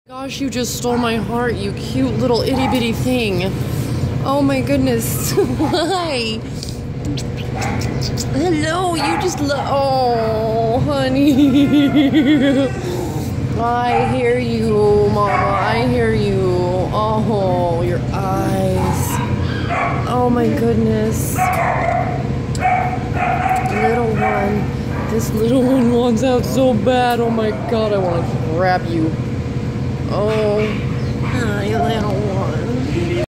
Gosh, you just stole my heart, you cute little itty bitty thing. Oh my goodness. Why? Hello, you just oh, honey. I hear you, Mama. I hear you. Oh, your eyes. Oh my goodness. Little one. This little one wants out so bad. Oh my god, I want to grab you. Oh, hi, little one.